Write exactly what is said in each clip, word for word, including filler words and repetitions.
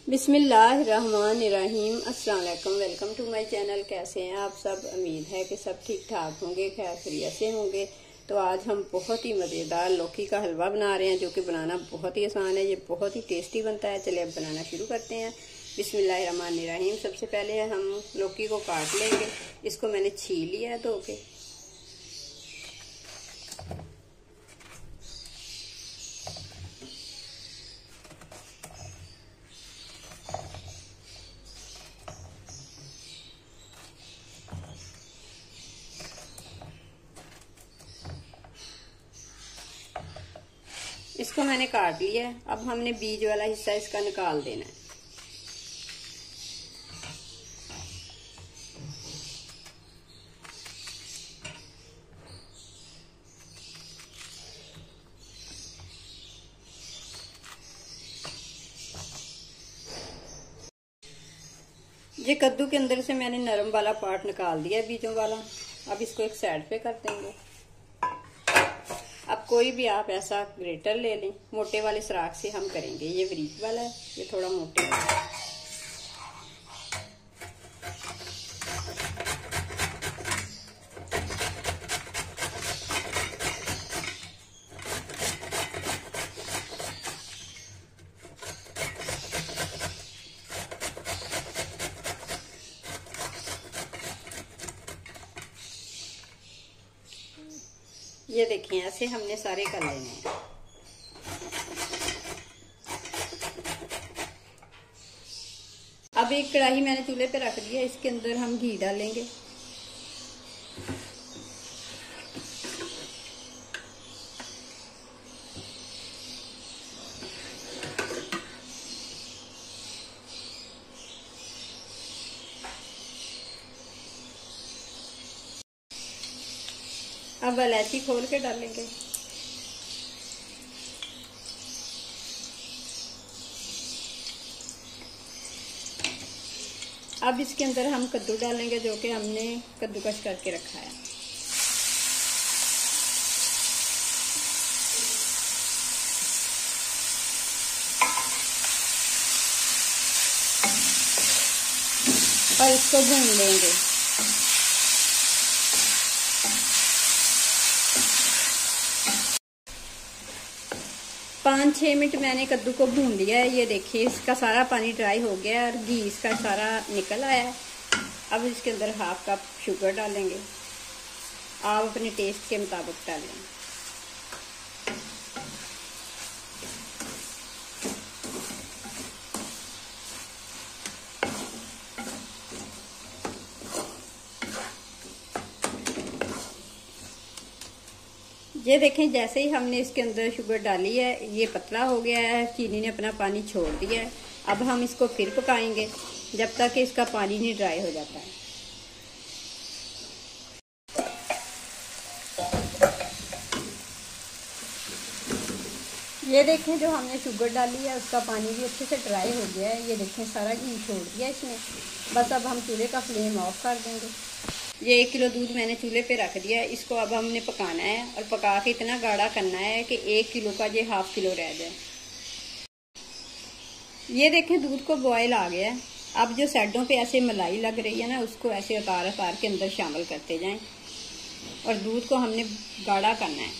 बिस्मिल्लाहिर्रहमानिर्रहीम। अस्सलाम वालेकुम। Welcome to my channel. कैसे हैं आप सब? उम्मीद है कि सब ठीक ठाक होंगे, खैर खैरियत से होंगे। तो आज हम बहुत ही मज़ेदार लौकी का हलवा बना रहे हैं, जो कि बनाना बहुत ही आसान है। ये बहुत ही टेस्टी बनता है। चलिए अब बनाना शुरू करते हैं। बिस्मिल्लाहिर्रहमानिर्रहीम। सबसे पहले हम लौकी को काट लेंगे। इसको मैंने छील लिया है धो के। इसको मैंने काट लिया है। अब हमने बीज वाला हिस्सा इसका निकाल देना है। ये कद्दू के अंदर से मैंने नरम वाला पार्ट निकाल दिया है, बीजों वाला। अब इसको एक साइड पे कर देंगे। अब कोई भी आप ऐसा ग्रेटर ले लें, मोटे वाले सुराख से हम करेंगे। ये बारीक वाला है, ये थोड़ा मोटे वाला है। ये देखिए, ऐसे हमने सारे कर लेने हैं। अब एक कढ़ाई मैंने चूल्हे पे रख दिया। इसके अंदर हम घी डालेंगे। अब इलायची खोल के डालेंगे। अब इसके अंदर हम कद्दू डालेंगे, जो कि हमने कद्दूकस करके रखा है। और इसको भून लेंगे। पाँच छः मिनट मैंने कद्दू को भून लिया है। ये देखिए, इसका सारा पानी ड्राई हो गया है और घी इसका सारा निकल आया है। अब इसके अंदर हाफ कप शुगर डालेंगे। आप अपने टेस्ट के मुताबिक डालें। ये देखें, जैसे ही हमने इसके अंदर शुगर डाली है, ये पतला हो गया है। चीनी ने अपना पानी छोड़ दिया है। अब हम इसको फिर पकाएंगे जब तक कि इसका पानी नहीं ड्राई हो जाता है। ये देखें, जो हमने शुगर डाली है उसका पानी भी अच्छे से ड्राई हो गया है। ये देखें, सारा घी छोड़ दिया इसने। बस अब हम चूल्हे का फ्लेम ऑफ कर देंगे। ये एक किलो दूध मैंने चूल्हे पे रख दिया है। इसको अब हमने पकाना है और पका के इतना गाढ़ा करना है कि एक किलो का ये हाफ किलो रह जाए। ये देखें, दूध को बॉयल आ गया है। अब जो साइडों पे ऐसे मलाई लग रही है ना, उसको ऐसे उतार उतार के अंदर शामिल करते जाएं और दूध को हमने गाढ़ा करना है।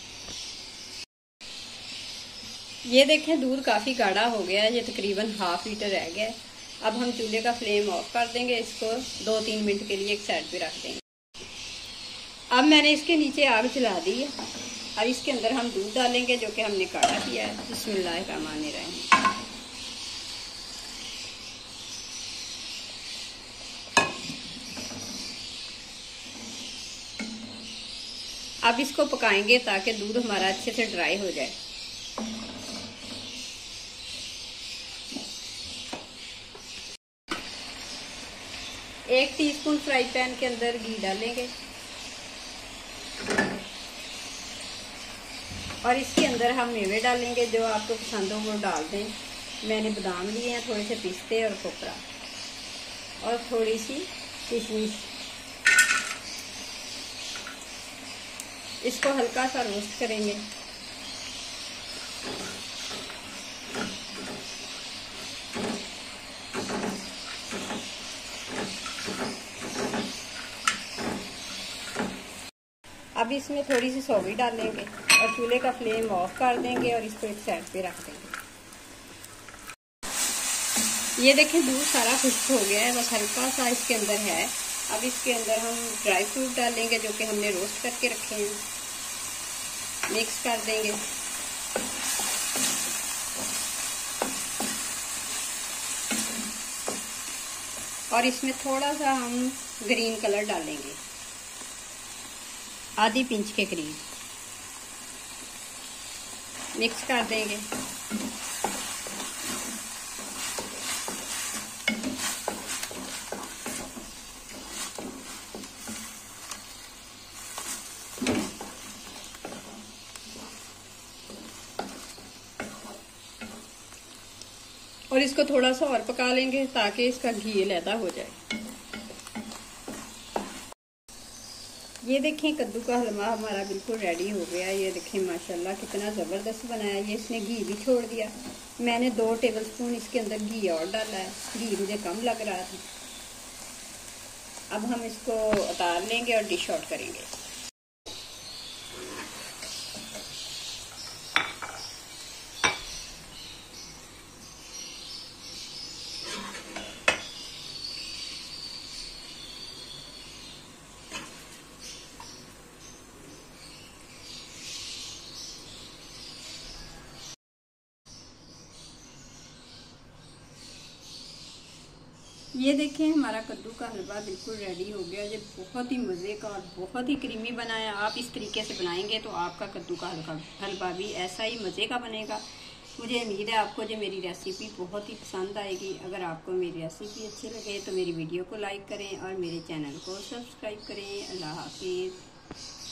ये देखें, दूध काफ़ी गाढ़ा हो गया है। ये तकरीबन हाफ लीटर रह गया है। अब हम चूल्हे का फ्लेम ऑफ कर देंगे। इसको दो तीन मिनट के लिए एक साइड पे रख देंगे। अब मैंने इसके नीचे आग जला दी है। अब इसके अंदर हम दूध डालेंगे, जो कि हमने काढ़ा किया है। बिस्मिल्लाहिर्रहमानिर्रहीम। अब इसको पकाएंगे ताकि दूध हमारा अच्छे से ड्राई हो जाए। एक टीस्पून फ्राई पैन के अंदर घी डालेंगे और इसके अंदर हम मेवे डालेंगे। जो आपको पसंद हो वो डाल दें। मैंने बादाम लिए हैं, थोड़े से पिस्ते और खोपरा और थोड़ी सी किशमिश। इसको हल्का सा रोस्ट करेंगे। इसमें थोड़ी सी सौगी डालेंगे और चूल्हे का फ्लेम ऑफ कर देंगे और इसको एक साइड पे रख देंगे। ये देखें दूध सारा खुश्क हो गया है, बस हल्का सा इसके अंदर है। अब इसके अंदर हम ड्राई फ्रूट डालेंगे जो कि हमने रोस्ट करके रखे हैं, मिक्स कर देंगे। और इसमें थोड़ा सा हम ग्रीन कलर डालेंगे, आधी पिंच के करीब, मिक्स कर देंगे। और इसको थोड़ा सा और पका लेंगे ताकि इसका घी लैदा हो जाए। ये देखें कद्दू का हलवा हमारा बिल्कुल रेडी हो गया। ये देखें माशाल्लाह कितना ज़बरदस्त बनाया। ये इसने घी भी छोड़ दिया। मैंने दो टेबलस्पून इसके अंदर घी और डाला है, घी मुझे कम लग रहा था। अब हम इसको उतार लेंगे और डिश आउट करेंगे। ये देखें हमारा कद्दू का हलवा बिल्कुल रेडी हो गया। ये बहुत ही मज़े का और बहुत ही क्रीमी बना है। आप इस तरीके से बनाएंगे तो आपका कद्दू का हलवा हलवा भी ऐसा ही मज़े का बनेगा। मुझे उम्मीद है आपको जो मेरी रेसिपी बहुत ही पसंद आएगी। अगर आपको मेरी रेसिपी अच्छी लगे तो मेरी वीडियो को लाइक करें और मेरे चैनल को सब्सक्राइब करें। अल्लाह हाफिज़।